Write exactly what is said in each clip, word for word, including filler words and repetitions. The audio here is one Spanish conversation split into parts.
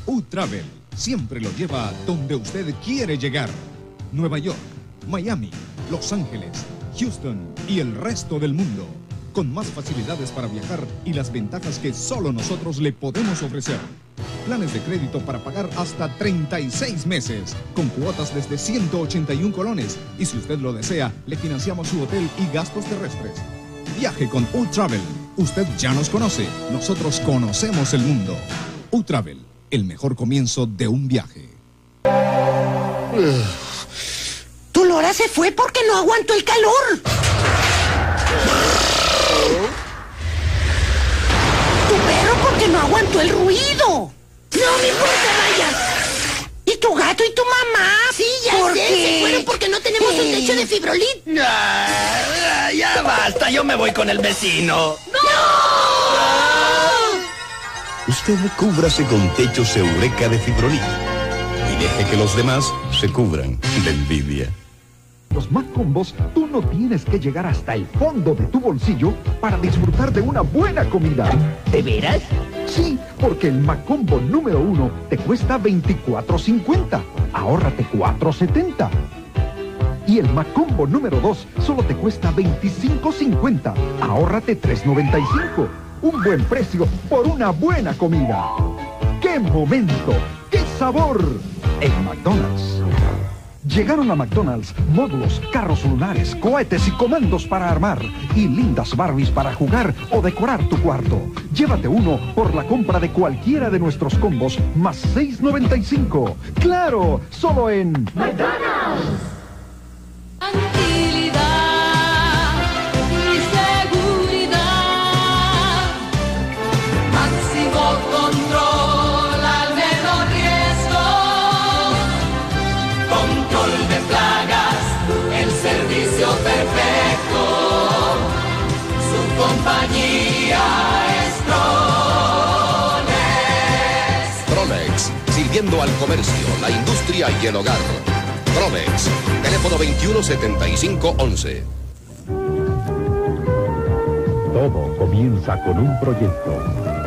U-Travel siempre lo lleva donde usted quiere llegar. Nueva York, Miami, Los Ángeles, Houston y el resto del mundo. Con más facilidades para viajar y las ventajas que solo nosotros le podemos ofrecer. Planes de crédito para pagar hasta treinta y seis meses, con cuotas desde ciento ochenta y un colones. Y si usted lo desea, le financiamos su hotel y gastos terrestres. Viaje con U-Travel. Usted ya nos conoce, nosotros conocemos el mundo. U-Travel, el mejor comienzo de un viaje. Tu lora se fue porque no aguantó el calor. Tu perro porque no aguantó el ruido. No me importa, vaya. ¿Y tu gato y tu mamá? Sí, ya ¿Por sé, qué? se fueron porque no tenemos ¿Qué? un techo de fibrolit. Ah, ya basta, yo me voy con el vecino. Usted cúbrase con techos Eureka de Fibrolit y deje que los demás se cubran de envidia. Los McCombos, tú no tienes que llegar hasta el fondo de tu bolsillo para disfrutar de una buena comida. ¿De veras? Sí, porque el McCombo número uno te cuesta veinticuatro cincuenta. Ahórrate cuatro setenta. Y el McCombo número dos solo te cuesta veinticinco cincuenta. Ahórrate tres noventa y cinco. Un buen precio por una buena comida. ¡Qué momento! ¡Qué sabor! En McDonald's. Llegaron a McDonald's módulos, carros lunares, cohetes y comandos para armar y lindas Barbies para jugar o decorar tu cuarto. Llévate uno por la compra de cualquiera de nuestros combos más seis noventa y cinco. ¡Claro! Solo en McDonald's. Tranquilidad y seguridad. Máximo control al menor riesgo. Control de plagas, el servicio perfecto. Su compañía es Prolex. Prolex, sirviendo al comercio, la industria y el hogar. Prolex, teléfono veintiuno setenta y cinco once. Todo comienza con un proyecto.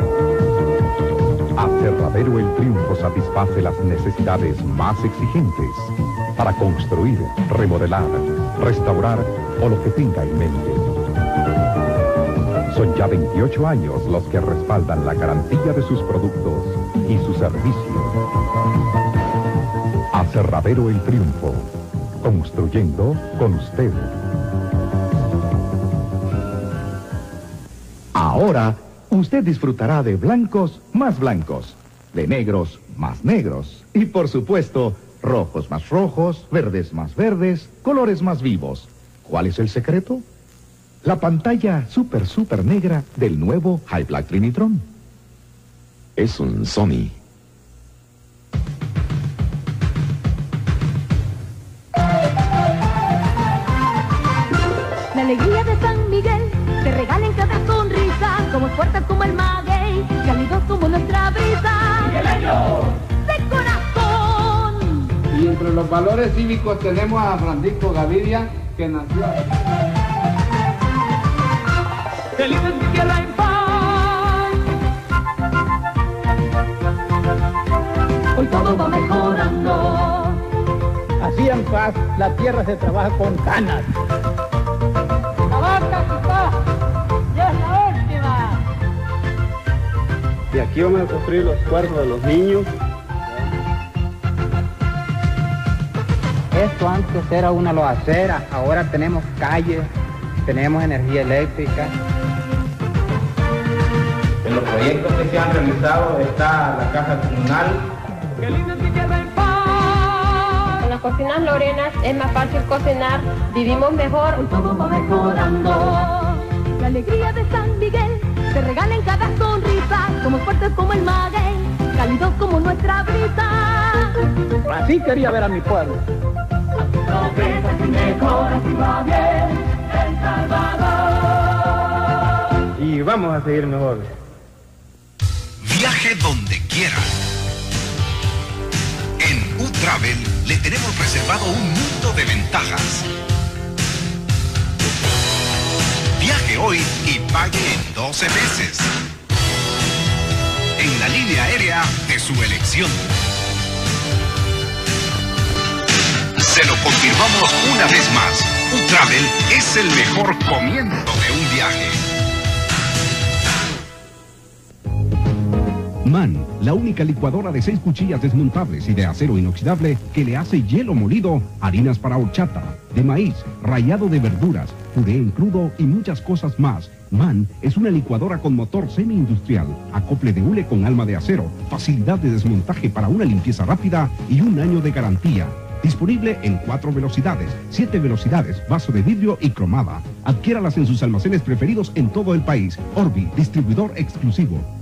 Aserradero El Triunfo satisface las necesidades más exigentes para construir, remodelar, restaurar o lo que tenga en mente. Son ya veintiocho años los que respaldan la garantía de sus productos y su servicio. Aserradero El Triunfo, construyendo con usted. Ahora, usted disfrutará de blancos más blancos, de negros más negros y, por supuesto, rojos más rojos, verdes más verdes, colores más vivos. ¿Cuál es el secreto? La pantalla super super negra del nuevo High Black Trinitron. Es un Sony. La alegría de San Miguel te regala en cada sonrisa, como fuerte como el maguey, cálido como nuestra brisa. ¡Migueleño! ¡De corazón! Y entre los valores cívicos tenemos a Francisco Gaviria, que nació... ¡Feliz es mi tierra en paz! Hoy todo va mejorando. Así en paz, la tierra se trabaja con ganas. ¡La vaca, papá! ¡Ya es la última! Y aquí vamos a construir los cuartos de los niños. Esto antes era una loacera, ahora tenemos calles, tenemos energía eléctrica. En los proyectos que se han realizado está la casa comunal. ¡Qué lindo es mi tierra en paz! Con las cocinas Lorenas es más fácil cocinar, vivimos mejor. Hoy todo va mejorando. La alegría de San Miguel te regala en cada sonrisa, somos fuertes como el maguey, cálidos como nuestra brisa. Así quería ver a mi pueblo. Progresa y mejora si va bien El Salvador. Y vamos a seguir mejor. Viaje donde quiera. En U-Travel le tenemos reservado un mundo de ventajas. Viaje hoy y pague en doce meses. En la línea línea aérea de su elección. Se lo confirmamos una vez más. U-Travel es el mejor comienzo de un viaje. MAN, la única licuadora de seis cuchillas desmontables y de acero inoxidable que le hace hielo molido, harinas para horchata, de maíz, rallado de verduras, puré en crudo y muchas cosas más. MAN es una licuadora con motor semi-industrial, acople de hule con alma de acero, facilidad de desmontaje para una limpieza rápida y un año de garantía. Disponible en cuatro velocidades, siete velocidades, vaso de vidrio y cromada. Adquiéralas en sus almacenes preferidos en todo el país. Orbi, distribuidor exclusivo.